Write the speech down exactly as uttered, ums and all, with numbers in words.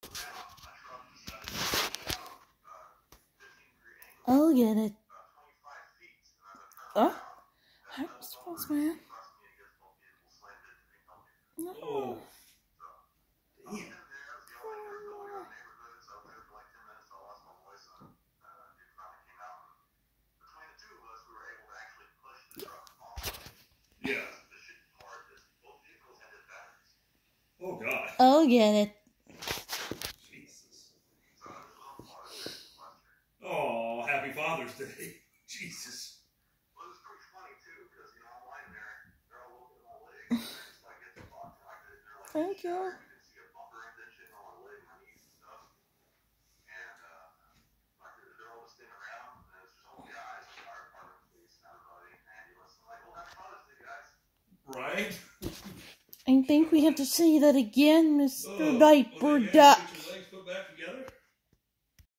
I'll get it. Oh, high response, man. No. Oh. Yeah. Oh God. I'll get it. Jesus. Oh, happy Father's Day. Jesus. Well, it was pretty funny too, because you know, online there, they're all looking at my legs, and they're just like, get the fuck, like, they're like, Thank you. you can see a bumper indentation on my leg, my knees and stuff, and uh, like they're all just standing around, and it's just all guys, the fire department, police, and everybody, ambulance. I'm like, well, happy Father's Day, guys. Right? I think we have to say that again, Mister Oh, Diaper okay, Dad.